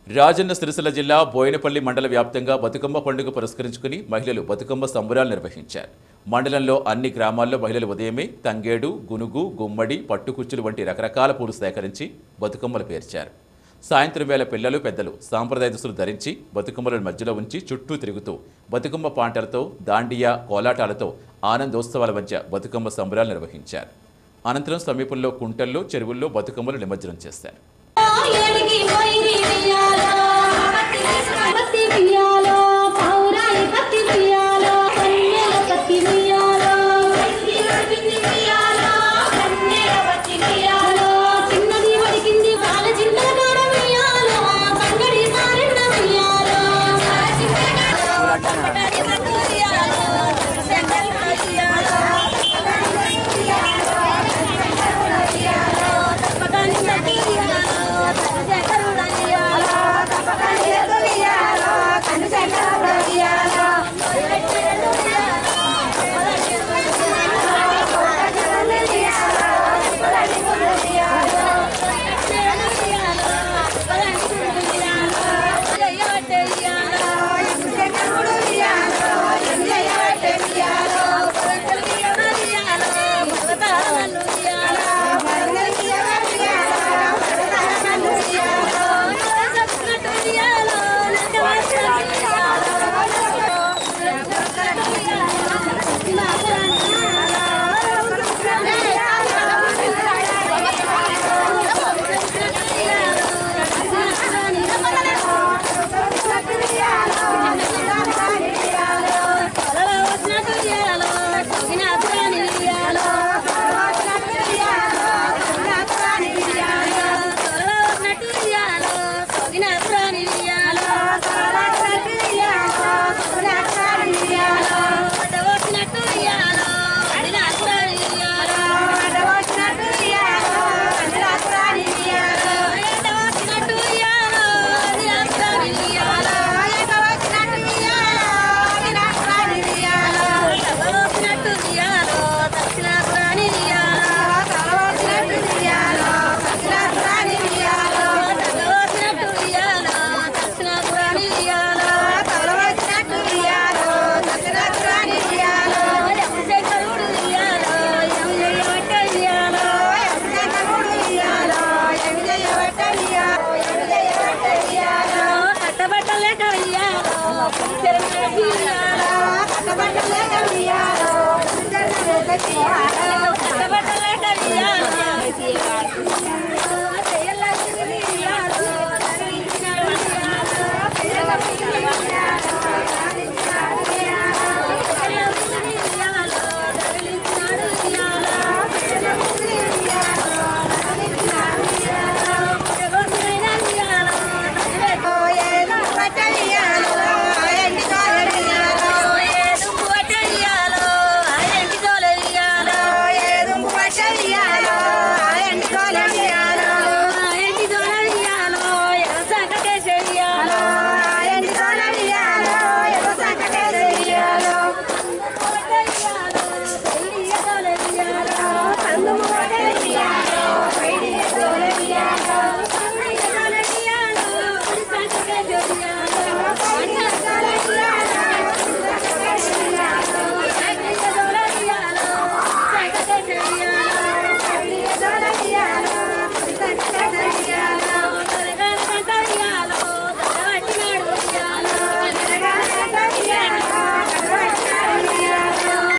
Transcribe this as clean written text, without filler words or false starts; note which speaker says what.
Speaker 1: రాజన్న సిరిసిల్ల జిల్లా బోయినపల్లి మండల వ్యాప్తంగా బతుకమ్మ పండుగ పురస్కరించుకుని మహిళలు బతుకమ్మ సంబరాలు నిర్వహించారు. మండలంలో అన్ని గ్రామాల్లో మహిళలు ఉదయమే తంగేడు, గునుగు, గుమ్మడి, పట్టుకుచ్చులు వంటి రకరకాల పూలు సేకరించి బతుకమ్మలు పేర్చారు. సాయంత్రం వేళ పిల్లలు, పెద్దలు సాంప్రదాయ దుస్తులు ధరించి బతుకమ్మలను మధ్యలో ఉంచి చుట్టూ తిరుగుతూ బతుకమ్మ పాటలతో, దాండియా, కోలాటాలతో ఆనందోత్సవాల మధ్య బతుకమ్మ సంబరాలు నిర్వహించారు. అనంతరం సమీపంలో కుంటల్లో, చెరువుల్లో బతుకమ్మలు నిమజ్జనం చేశారు.
Speaker 2: Terima kasih.